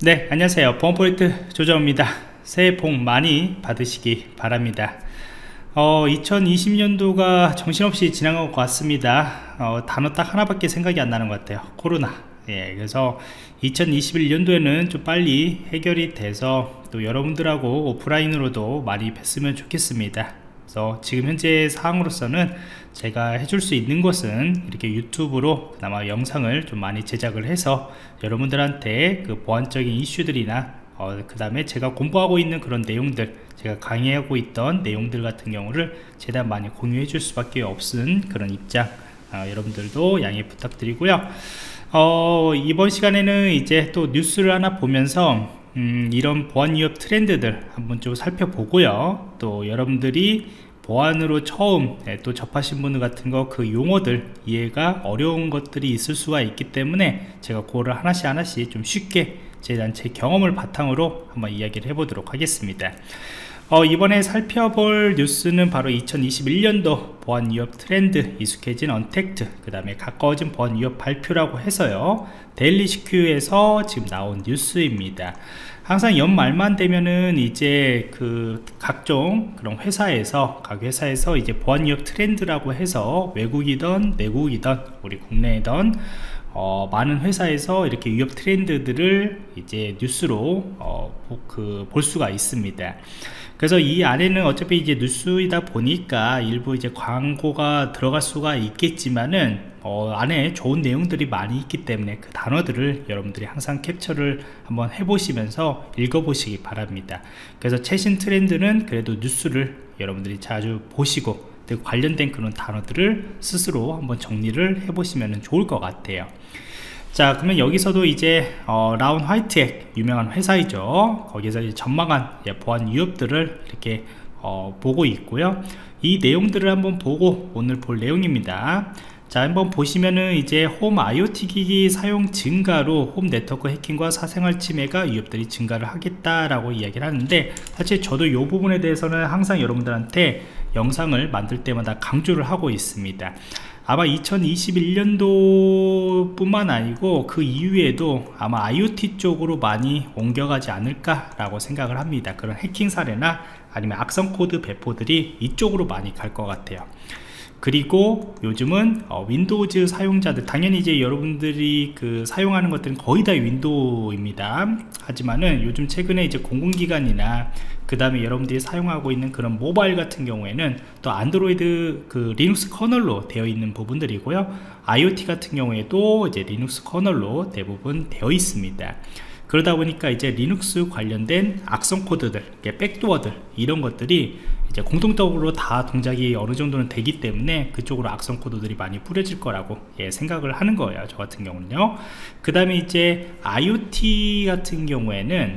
네, 안녕하세요. 보안포인트 조정입니다. 새해 복 많이 받으시기 바랍니다. 2020년도가 정신없이 지나간 것 같습니다. 단어 딱 하나밖에 생각이 안 나는 것 같아요. 코로나. 예, 그래서 2021년도에는 좀 빨리 해결이 돼서 또 여러분들하고 오프라인으로도 많이 뵀으면 좋겠습니다. 그래서 지금 현재 상황으로서는 제가 해줄 수 있는 것은 이렇게 유튜브로 그나마 영상을 좀 많이 제작을 해서 여러분들한테 그 보안적인 이슈들이나 그 다음에 제가 공부하고 있는 그런 내용들, 제가 강의하고 있던 내용들 같은 경우를 최대한 많이 공유해 줄 수밖에 없은 그런 입장, 여러분들도 양해 부탁드리고요. 이번 시간에는 이제 또 뉴스를 하나 보면서 이런 보안 위협 트렌드들 한번 좀 살펴보고요. 또 여러분들이 보안으로 처음 또 접하신 분들 같은 거 그 용어들 이해가 어려운 것들이 있을 수가 있기 때문에 제가 그거를 하나씩 좀 쉽게 제 경험을 바탕으로 한번 이야기를 해보도록 하겠습니다. 이번에 살펴볼 뉴스는 바로 2021년도 보안 위협 트렌드, 익숙해진 언택트, 그 다음에 가까워진 보안 위협 발표라고 해서요, 데일리 CQ에서 지금 나온 뉴스입니다. 항상 연말만 되면은 이제 그 각종 그런 회사에서, 각 회사에서 이제 보안 위협 트렌드라고 해서 외국이든 내국이든 우리 국내이든 많은 회사에서 이렇게 위협 트렌드들을 이제 뉴스로 볼 수가 있습니다. 그래서 이 안에는 어차피 이제 뉴스이다 보니까 일부 이제 광고가 들어갈 수가 있겠지만은 안에 좋은 내용들이 많이 있기 때문에 그 단어들을 여러분들이 항상 캡처를 한번 해보시면서 읽어보시기 바랍니다. 그래서 최신 트렌드는 그래도 뉴스를 여러분들이 자주 보시고 관련된 그런 단어들을 스스로 한번 정리를 해보시면 좋을 것 같아요. 자, 그러면 여기서도 이제 라운 화이트액 유명한 회사이죠. 거기서 이제 전망한 보안 위협들을 이렇게 보고 있고요. 이 내용들을 한번 보고 오늘 볼 내용입니다. 자, 한번 보시면은 이제 홈 IoT 기기 사용 증가로 홈 네트워크 해킹과 사생활 침해가 위협들이 증가를 하겠다라고 이야기를 하는데, 사실 저도 이 부분에 대해서는 항상 여러분들한테 영상을 만들 때마다 강조를 하고 있습니다. 아마 2021년도 뿐만 아니고 그 이후에도 아마 IoT 쪽으로 많이 옮겨가지 않을까 라고 생각을 합니다. 그런 해킹 사례나 아니면 악성 코드 배포들이 이쪽으로 많이 갈 것 같아요. 그리고 요즘은 윈도우즈 사용자들, 당연히 이제 여러분들이 그 사용하는 것들은 거의 다 윈도우입니다. 하지만은 요즘 최근에 이제 공공기관이나 그 다음에 여러분들이 사용하고 있는 그런 모바일 같은 경우에는 또 안드로이드 그 리눅스 커널로 되어 있는 부분들이고요. IoT 같은 경우에도 이제 리눅스 커널로 대부분 되어 있습니다. 그러다 보니까 이제 리눅스 관련된 악성 코드들, 백도어들, 이런 것들이 이제 공통적으로 다 동작이 어느 정도는 되기 때문에 그쪽으로 악성 코드들이 많이 뿌려질 거라고 생각을 하는 거예요. 저 같은 경우는요. 그 다음에 이제 IoT 같은 경우에는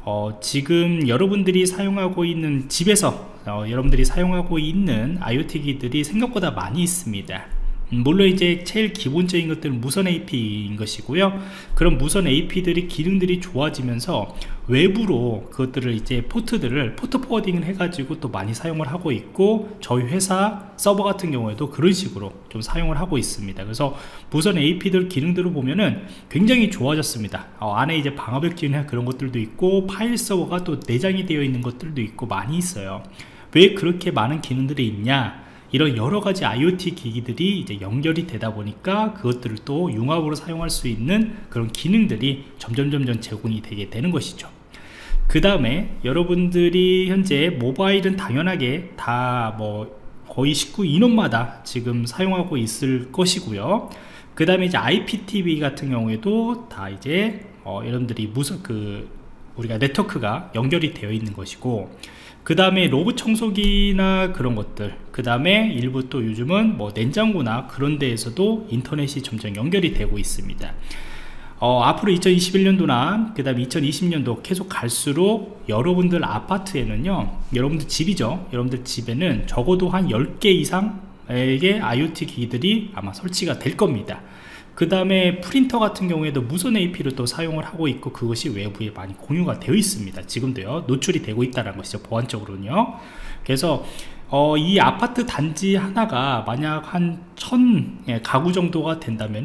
지금 여러분들이 사용하고 있는 집에서 여러분들이 사용하고 있는 IoT 기기들이 생각보다 많이 있습니다. 물론 이제 제일 기본적인 것들은 무선 AP인 것이고요. 그런 무선 AP들이 기능들이 좋아지면서 외부로 그것들을 이제 포트 포워딩을 해가지고 또 많이 사용을 하고 있고, 저희 회사 서버 같은 경우에도 그런 식으로 좀 사용을 하고 있습니다. 그래서 무선 AP들 기능들을 보면은 굉장히 좋아졌습니다. 안에 이제 방화벽 기능이나 그런 것들도 있고, 파일 서버가 또 내장이 되어 있는 것들도 있고 많이 있어요. 왜 그렇게 많은 기능들이 있냐? 이런 여러가지 IoT 기기들이 이제 연결이 되다 보니까 그것들을 또 융합으로 사용할 수 있는 그런 기능들이 점점 제공이 되게 되는 것이죠. 그 다음에 여러분들이 현재 모바일은 당연하게 다 뭐 거의 19인원마다 지금 사용하고 있을 것이고요. 그 다음에 이제 IPTV 같은 경우에도 다 이제 여러분들이 우리가 네트워크가 연결이 되어 있는 것이고, 그 다음에 로봇 청소기나 그런 것들, 그 다음에 일부 또 요즘은 뭐 냉장고나 그런 데에서도 인터넷이 점점 연결이 되고 있습니다. 앞으로 2021년도나 그 다음에 2020년도 계속 갈수록 여러분들 아파트에는요, 여러분들 집이죠, 여러분들 집에는 적어도 한 10개 이상의 IoT 기기들이 아마 설치가 될 겁니다. 그 다음에 프린터 같은 경우에도 무선 AP를 또 사용을 하고 있고, 그것이 외부에 많이 공유가 되어 있습니다. 지금도요, 노출이 되고 있다는 것이죠, 보안적으로는요. 그래서 이 아파트 단지 하나가 만약 한 1000 가구 정도가 된다면은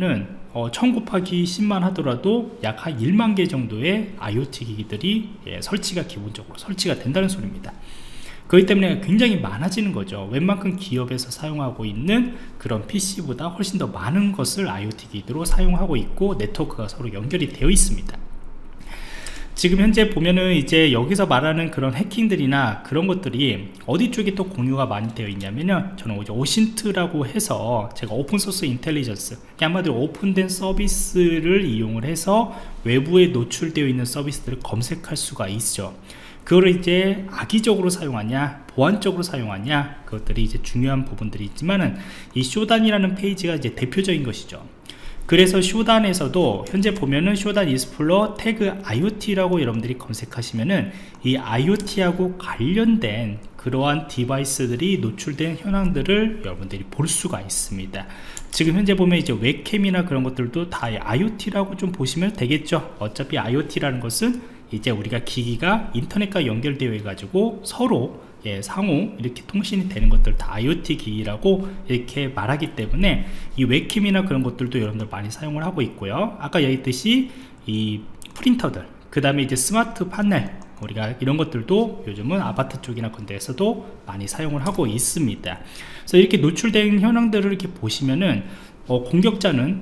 1000 곱하기 10만 하더라도 약 한 1만 개 정도의 IoT 기기들이 설치가 기본적으로 설치가 된다는 소리입니다. 그렇기 때문에 굉장히 많아지는 거죠. 웬만큼 기업에서 사용하고 있는 그런 PC보다 훨씬 더 많은 것을 IoT 기기로 사용하고 있고, 네트워크가 서로 연결이 되어 있습니다. 지금 현재 보면은 이제 여기서 말하는 그런 해킹들이나 그런 것들이 어디 쪽에 또 공유가 많이 되어 있냐면요, 저는 이제 오신트라고 해서 제가 오픈소스 인텔리전스, 한마디로 오픈된 서비스를 이용을 해서 외부에 노출되어 있는 서비스들을 검색할 수가 있죠. 그거를 이제 악의적으로 사용하냐 보안적으로 사용하냐, 그것들이 이제 중요한 부분들이 있지만은, 이 쇼단이라는 페이지가 이제 대표적인 것이죠. 그래서 쇼단에서도 현재 보면은 쇼단 익스플로러 태그 IoT라고 여러분들이 검색하시면은 이 IoT하고 관련된 그러한 디바이스들이 노출된 현황들을 여러분들이 볼 수가 있습니다. 지금 현재 보면 이제 웹캠이나 그런 것들도 다 IoT라고 좀 보시면 되겠죠. 어차피 IoT라는 것은 이제 우리가 기기가 인터넷과 연결되어 가지고 서로 상호 이렇게 통신이 되는 것들 다 IoT 기기라고 이렇게 말하기 때문에, 이 웹캠이나 그런 것들도 여러분들 많이 사용을 하고 있고요. 아까 얘기했듯이 이 프린터들, 그 다음에 이제 스마트 파넬, 우리가 이런 것들도 요즘은 아파트 쪽이나 그런 데에서도 많이 사용을 하고 있습니다. 그래서 이렇게 노출된 현황들을 이렇게 보시면은 공격자는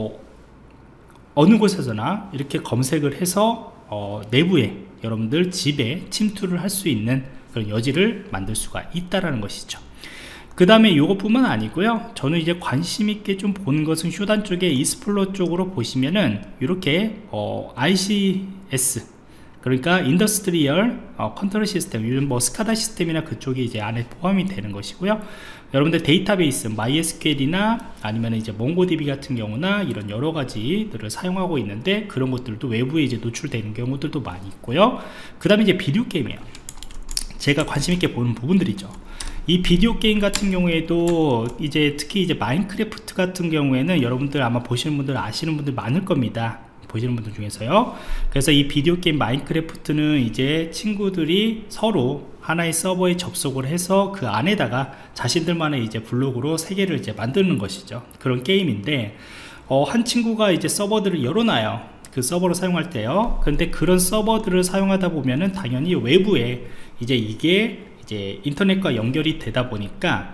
어느 곳에서나 이렇게 검색을 해서 내부에 여러분들 집에 침투를 할 수 있는 그런 여지를 만들 수가 있다라는 것이죠. 그 다음에 이것뿐만 아니고요, 저는 이제 관심 있게 좀 보는 것은 쇼단 쪽에 익스플로러 쪽으로 보시면은 이렇게 ICS, 그러니까 인더스트리얼 컨트롤 시스템, 요즘 뭐 스카다 시스템이나 그쪽이 이제 안에 포함이 되는 것이고요. 여러분들 데이터베이스 MySQL이나 아니면 이제 몽고DB 같은 경우나 이런 여러 가지들을 사용하고 있는데, 그런 것들도 외부에 이제 노출되는 경우들도 많이 있고요. 그 다음에 이제 비디오 게임이에요. 제가 관심 있게 보는 부분들이죠. 이 비디오 게임 같은 경우에도 이제 특히 이제 마인크래프트 같은 경우에는 여러분들 아마 보시는 분들 아시는 분들 많을 겁니다. 보시는 분들 중에서요. 그래서 이 비디오 게임 마인크래프트는 이제 친구들이 서로 하나의 서버에 접속을 해서 그 안에다가 자신들만의 이제 블록으로 세계를 이제 만드는 것이죠. 그런 게임인데, 한 친구가 이제 서버들을 열어놔요. 그 서버를 사용할 때요. 근데 그런 서버들을 사용하다 보면은 당연히 외부에 이제 이게 이제 인터넷과 연결이 되다 보니까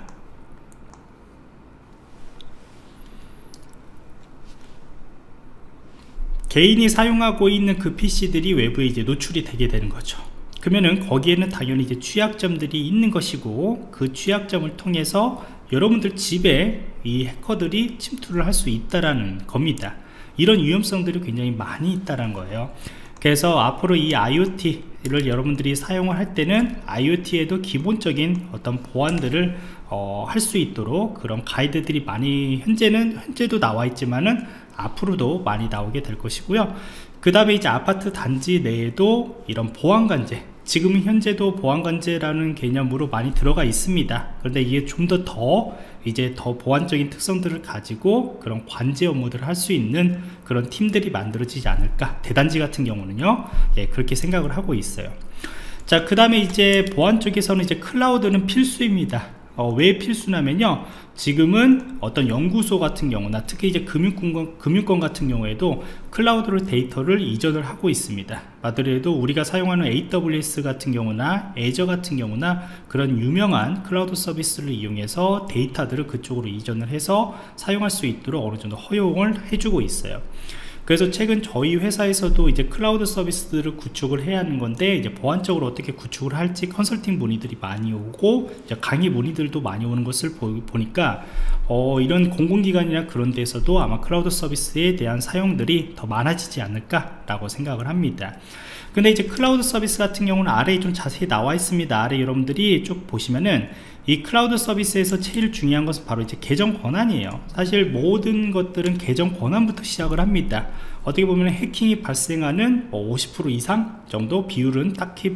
개인이 사용하고 있는 그 PC들이 외부에 이제 노출이 되게 되는 거죠. 그러면은 거기에는 당연히 이제 취약점들이 있는 것이고, 그 취약점을 통해서 여러분들 집에 이 해커들이 침투를 할 수 있다라는 겁니다. 이런 위험성들이 굉장히 많이 있다는 거예요. 그래서 앞으로 이 IoT를 여러분들이 사용을 할 때는 IoT에도 기본적인 어떤 보안들을 할 수 있도록 그런 가이드들이 많이 현재도 나와 있지만은 앞으로도 많이 나오게 될 것이고요. 그 다음에 이제 아파트 단지 내에도 이런 보안관제, 지금 현재도 보안관제라는 개념으로 많이 들어가 있습니다. 그런데 이게 좀 더 보안적인 특성들을 가지고 그런 관제 업무들을 할 수 있는 그런 팀들이 만들어지지 않을까, 대단지 같은 경우는요, 그렇게 생각을 하고 있어요. 자, 그 다음에 이제 보안 쪽에서는 이제 클라우드는 필수입니다. 왜 필수냐면요, 지금은 어떤 연구소 같은 경우나 특히 이제 금융권 같은 경우에도 클라우드로 데이터를 이전을 하고 있습니다. 말들에도 우리가 사용하는 AWS 같은 경우나 애저 같은 경우나 그런 유명한 클라우드 서비스를 이용해서 데이터들을 그쪽으로 이전을 해서 사용할 수 있도록 어느 정도 허용을 해주고 있어요. 그래서 최근 저희 회사에서도 이제 클라우드 서비스들을 구축을 해야 하는 건데, 이제 보안적으로 어떻게 구축을 할지 컨설팅 문의들이 많이 오고 이제 강의 문의들도 많이 오는 것을 보니까 이런 공공기관이나 그런 데서도 아마 클라우드 서비스에 대한 사용들이 더 많아지지 않을까 라고 생각을 합니다. 근데 이제 클라우드 서비스 같은 경우는 아래에 좀 자세히 나와 있습니다. 아래 여러분들이 쭉 보시면은 이 클라우드 서비스에서 제일 중요한 것은 바로 이제 계정 권한이에요. 사실 모든 것들은 계정 권한부터 시작을 합니다. 어떻게 보면 해킹이 발생하는 50% 이상 정도 비율은 딱히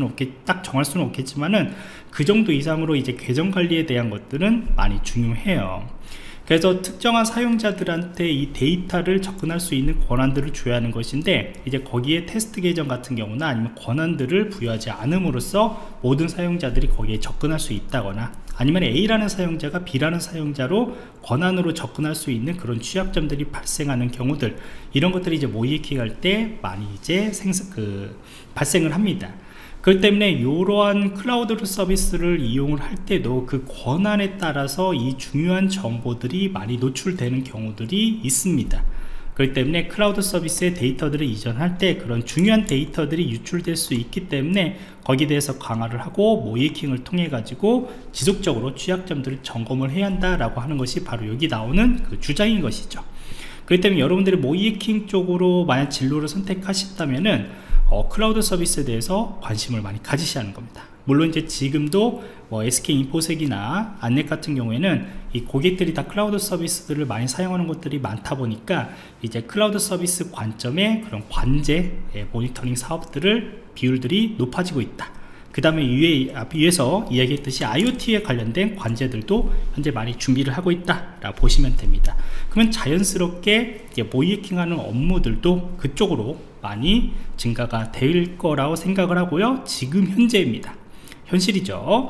딱 정할 수는 없겠지만은 그 정도 이상으로 이제 계정 관리에 대한 것들은 많이 중요해요. 그래서 특정한 사용자들한테 이 데이터를 접근할 수 있는 권한들을 줘야 하는 것인데, 이제 거기에 테스트 계정 같은 경우나 아니면 권한들을 부여하지 않음으로써 모든 사용자들이 거기에 접근할 수 있다거나 아니면 A라는 사용자가 B라는 사용자로 권한으로 접근할 수 있는 그런 취약점들이 발생하는 경우들, 이런 것들이 이제 모의 해킹할 때 많이 이제 발생을 합니다. 그렇기 때문에 이러한 클라우드 서비스를 이용을 할 때도 그 권한에 따라서 이 중요한 정보들이 많이 노출되는 경우들이 있습니다. 그렇기 때문에 클라우드 서비스의 데이터들을 이전할 때 그런 중요한 데이터들이 유출될 수 있기 때문에 거기에 대해서 강화를 하고 모의 해킹을 통해 가지고 지속적으로 취약점들을 점검을 해야 한다라고 하는 것이 바로 여기 나오는 그 주장인 것이죠. 그렇기 때문에 여러분들이 모의 해킹 쪽으로 만약 진로를 선택하셨다면은 클라우드 서비스에 대해서 관심을 많이 가지셔야 하는 겁니다. 물론 이제 지금도 SK인포색이나 안넷 같은 경우에는 이 고객들이 다 클라우드 서비스들을 많이 사용하는 것들이 많다 보니까 이제 클라우드 서비스 관점의 그런 관제 모니터링 사업들을 비율들이 높아지고 있다. 그 다음에 위에서 이야기했듯이 IoT에 관련된 관제들도 현재 많이 준비를 하고 있다 라고 보시면 됩니다. 그러면 자연스럽게 모의 해킹하는 업무들도 그쪽으로 많이 증가가 될 거라고 생각을 하고요. 지금 현재입니다. 현실이죠.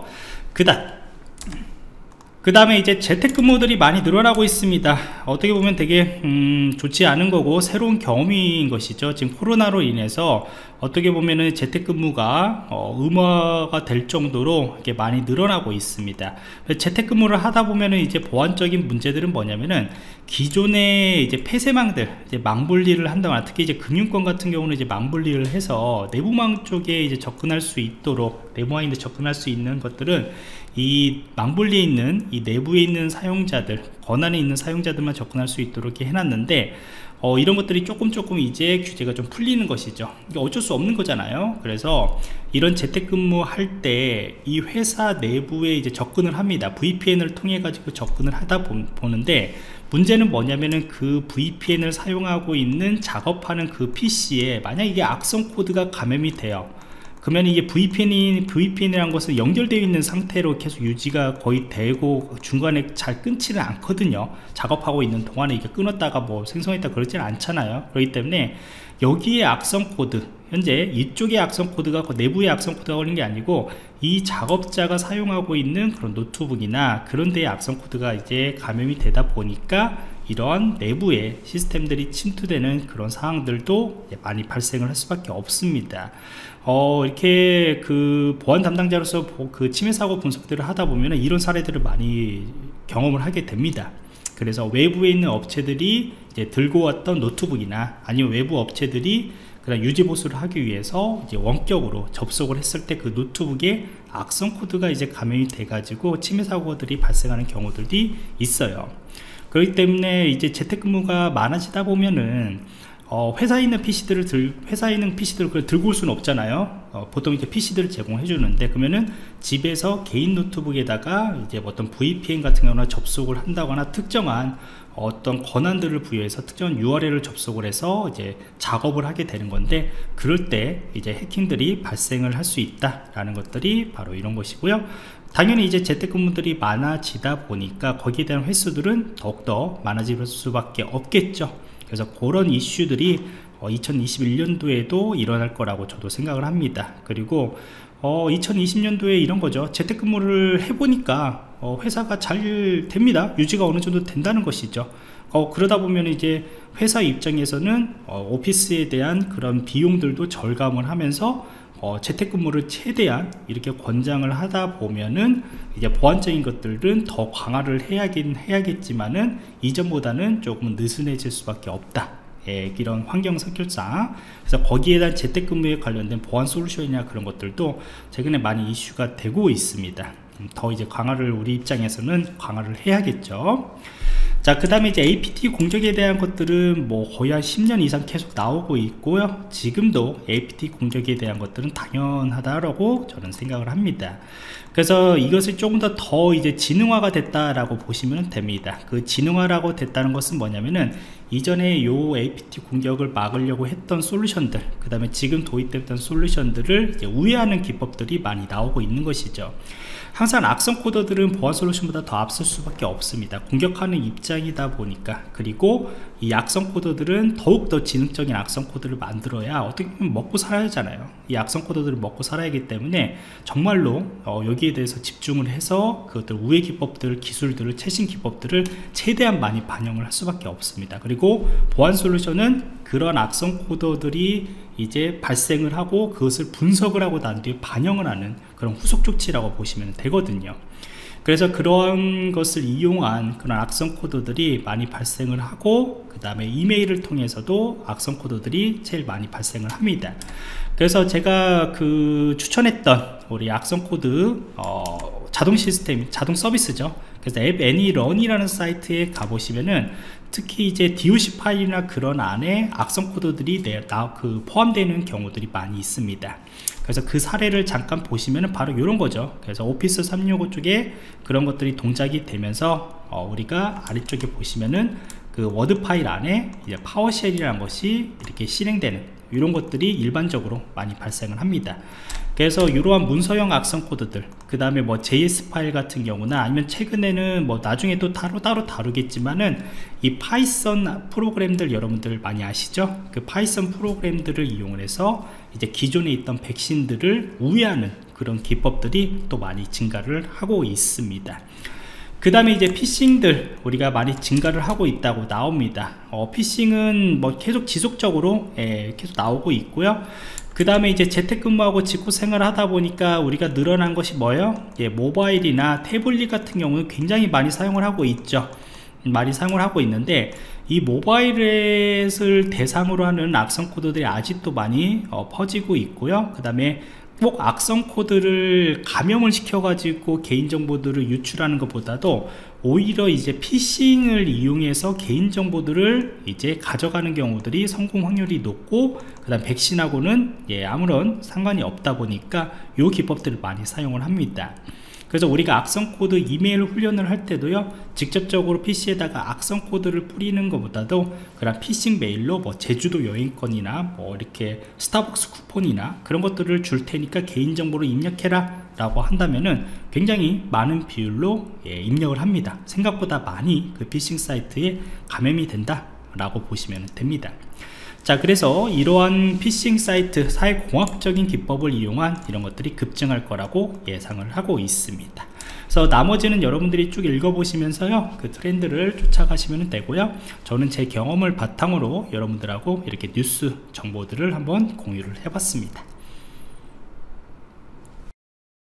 그 다음에 이제 재택근무들이 많이 늘어나고 있습니다. 어떻게 보면 되게 좋지 않은 거고 새로운 경험인 것이죠. 지금 코로나로 인해서 어떻게 보면은 재택근무가 의무화가 될 정도로 이렇게 많이 늘어나고 있습니다. 재택근무를 하다 보면은 이제 보안적인 문제들은 뭐냐면은 기존의 이제 폐쇄망들, 이제 망분리를 한다거나 특히 이제 금융권 같은 경우는 이제 망분리를 해서 내부망 쪽에 이제 접근할 수 있도록 내부망인데 접근할 수 있는 것들은 이 망분리에 있는 이 내부에 있는 사용자들, 권한에 있는 사용자들만 접근할 수 있도록 이렇게 해놨는데 이런 것들이 조금 이제 규제가 좀 풀리는 것이죠. 이게 어쩔 수 없는 거잖아요. 그래서 이런 재택근무 할 때 이 회사 내부에 이제 접근을 합니다. VPN을 통해 가지고 접근을 하다 보는데 문제는 뭐냐면은 그 VPN을 사용하고 있는 작업하는 그 PC에 만약 이게 악성 코드가 감염이 돼요. 그러면 이게 VPN이라는 것은 연결되어 있는 상태로 계속 유지가 거의 되고 중간에 잘 끊지는 않거든요. 작업하고 있는 동안에 이게 끊었다가 뭐 생성했다 그러지는 않잖아요. 그렇기 때문에 여기에 악성 코드, 현재 이쪽에 악성 코드가 내부에 악성 코드가 걸린 게 아니고 이 작업자가 사용하고 있는 그런 노트북이나 그런 데에 악성 코드가 이제 감염이 되다 보니까 이런 내부의 시스템들이 침투되는 그런 상황들도 많이 발생을 할 수밖에 없습니다. 이렇게 그 보안 담당자로서 그 침해 사고 분석들을 하다 보면 이런 사례들을 많이 경험을 하게 됩니다. 그래서 외부에 있는 업체들이 이제 들고 왔던 노트북이나 아니면 외부 업체들이 그런 유지 보수를 하기 위해서 이제 원격으로 접속을 했을 때 그 노트북에 악성 코드가 이제 감염이 돼 가지고 침해 사고들이 발생하는 경우들이 있어요. 그렇기 때문에 이제 재택근무가 많아지다 보면은 회사에 있는 PC들을 들고 올 수는 없잖아요. 보통 이제 PC들을 제공해 주는데 그러면은 집에서 개인 노트북에다가 이제 어떤 VPN 같은 경우나 접속을 한다거나 특정한 어떤 권한들을 부여해서 특정한 URL을 접속을 해서 이제 작업을 하게 되는 건데 그럴 때 이제 해킹들이 발생을 할 수 있다라는 것들이 바로 이런 것이고요. 당연히 이제 재택근무들이 많아지다 보니까 거기에 대한 횟수들은 더욱더 많아질 수밖에 없겠죠. 그래서 그런 이슈들이 2021년도에도 일어날 거라고 저도 생각을 합니다. 그리고 2020년도에 이런 거죠. 재택근무를 해보니까 회사가 잘 됩니다. 유지가 어느 정도 된다는 것이죠. 그러다 보면 이제 회사 입장에서는 오피스에 대한 그런 비용들도 절감을 하면서 재택근무를 최대한 이렇게 권장을 하다 보면은 이제 보안적인 것들은 더 강화를 해야겠지만은 이전보다는 조금 느슨해질 수밖에 없다. 이런 환경 성격상. 그래서 거기에 대한 재택근무에 관련된 보안 솔루션이나 그런 것들도 최근에 많이 이슈가 되고 있습니다. 더 이제 강화를 우리 입장에서는 강화를 해야겠죠. 자, 그 다음에 이제 APT 공격에 대한 것들은 뭐 거의 한 10년 이상 계속 나오고 있고요. 지금도 APT 공격에 대한 것들은 당연하다라고 저는 생각을 합니다. 그래서 이것을 조금 더 이제 지능화가 됐다라고 보시면 됩니다. 그 지능화라고 됐다는 것은 뭐냐면은 이전에 요 APT 공격을 막으려고 했던 솔루션들, 그 다음에 지금 도입됐던 솔루션들을 이제 우회하는 기법들이 많이 나오고 있는 것이죠. 항상 악성 코더들은 보안 솔루션보다 더 앞설 수밖에 없습니다. 공격하는 입장이다 보니까. 그리고 이 악성 코더들은 더욱더 지능적인 악성 코드를 만들어야 어떻게 보면 먹고 살아야 하잖아요. 이 악성 코더들을 먹고 살아야 하기 때문에 정말로 여기에 대해서 집중을 해서 그것들 우회 기법들, 기술들을, 최신 기법들을 최대한 많이 반영을 할 수밖에 없습니다. 그리고 보안 솔루션은 그런 악성 코더들이 이제 발생을 하고 그것을 분석을 하고 난 뒤에 반영을 하는 그런 후속 조치라고 보시면 되거든요. 그래서 그런 것을 이용한 그런 악성 코드들이 많이 발생을 하고, 그 다음에 이메일을 통해서도 악성 코드들이 제일 많이 발생을 합니다. 그래서 제가 추천했던 우리 악성 코드 자동 시스템, 자동 서비스죠. 그래서 앱 애니런이라는 사이트에 가보시면은 특히 이제 DOC 파일이나 그런 안에 악성 코드들이 포함되는 경우들이 많이 있습니다. 그래서 그 사례를 잠깐 보시면은 바로 이런 거죠. 그래서 오피스 365 쪽에 그런 것들이 동작이 되면서 우리가 아래쪽에 보시면은 그 워드 파일 안에 이제 파워쉘이라는 것이 이렇게 실행되는 이런 것들이 일반적으로 많이 발생을 합니다. 그래서 이러한 문서형 악성 코드들, 그 다음에 뭐 JS 파일 같은 경우나, 아니면 최근에는 뭐 나중에 또 따로 다루겠지만은 이 파이썬 프로그램들 여러분들 많이 아시죠? 그 파이썬 프로그램들을 이용을 해서 이제 기존에 있던 백신들을 우회하는 그런 기법들이 또 많이 증가를 하고 있습니다. 그 다음에 이제 피싱들 우리가 많이 증가를 하고 있다고 나옵니다. 피싱은 뭐 계속 지속적으로 계속 나오고 있고요. 그 다음에 이제 재택근무하고 직구 생활을 하다 보니까 우리가 늘어난 것이 뭐예요? 모바일이나 태블릿 같은 경우는 굉장히 많이 사용을 하고 있죠. 많이 사용을 하고 있는데, 이 모바일을 대상으로 하는 악성 코드들이 아직도 많이 퍼지고 있고요. 그 다음에 꼭 악성 코드를 감염을 시켜 가지고 개인정보들을 유출하는 것보다도 오히려 이제 피싱을 이용해서 개인정보들을 이제 가져가는 경우들이 성공 확률이 높고, 그 다음 백신하고는 아무런 상관이 없다 보니까 이 기법들을 많이 사용을 합니다. 그래서 우리가 악성 코드 이메일 훈련을 할 때도요, 직접적으로 PC에다가 악성 코드를 뿌리는 것보다도 그런 피싱 메일로 뭐 제주도 여행권이나 뭐 이렇게 스타벅스 쿠폰이나 그런 것들을 줄 테니까 개인정보를 입력해라 라고 한다면은 굉장히 많은 비율로 입력을 합니다. 생각보다 많이 그 피싱 사이트에 감염이 된다 라고 보시면 됩니다. 자, 그래서 이러한 피싱 사이트, 사회공학적인 기법을 이용한 이런 것들이 급증할 거라고 예상을 하고 있습니다. 그래서 나머지는 여러분들이 쭉 읽어보시면서요, 그 트렌드를 쫓아가시면 되고요. 저는 제 경험을 바탕으로 여러분들하고 이렇게 뉴스 정보들을 한번 공유를 해봤습니다.